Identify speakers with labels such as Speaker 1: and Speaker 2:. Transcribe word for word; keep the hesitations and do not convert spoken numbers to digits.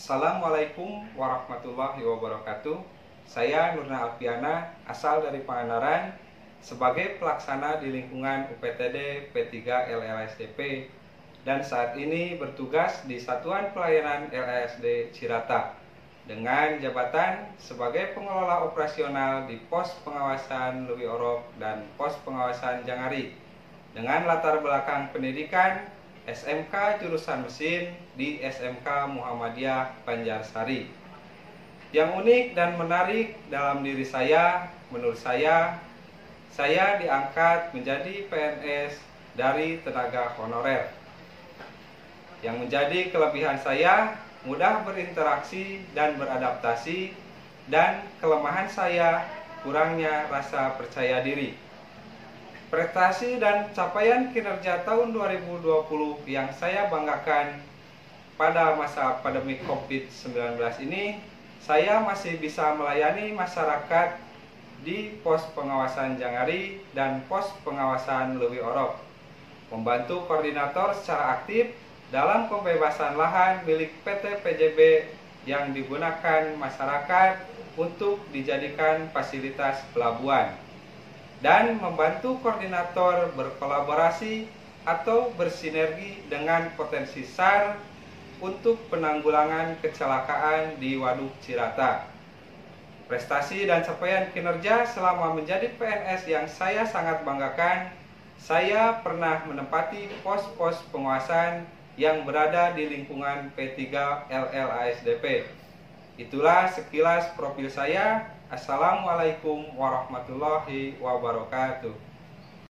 Speaker 1: Assalamualaikum warahmatullahi wabarakatuh. Saya Nurna Alfiana, asal dari Pangandaran, sebagai pelaksana di lingkungan U P T D P tiga L L S D P dan saat ini bertugas di Satuan Pelayanan L L S D Cirata dengan jabatan sebagai pengelola operasional di Pos Pengawasan Leuwi Orok dan Pos Pengawasan Jangari dengan latar belakang pendidikan S M K jurusan mesin di S M K Muhammadiyah Banjarsari. Yang unik dan menarik dalam diri saya, menurut saya, saya diangkat menjadi P N S dari tenaga honorer. Yang menjadi kelebihan saya, mudah berinteraksi dan beradaptasi, dan kelemahan saya, kurangnya rasa percaya diri. Prestasi dan capaian kinerja tahun dua ribu dua puluh yang saya banggakan pada masa pandemi COVID sembilan belas ini, saya masih bisa melayani masyarakat di pos pengawasan Jangari dan pos pengawasan Leuwi Orok, membantu koordinator secara aktif dalam pembebasan lahan milik P T P J B yang digunakan masyarakat untuk dijadikan fasilitas pelabuhan, dan membantu koordinator berkolaborasi atau bersinergi dengan potensi S A R untuk penanggulangan kecelakaan di Waduk Cirata. Prestasi dan capaian kinerja selama menjadi P N S yang saya sangat banggakan, saya pernah menempati pos-pos pengawasan yang berada di lingkungan P tiga L L S D P. Itulah sekilas profil saya. Assalamualaikum warahmatullahi wabarakatuh.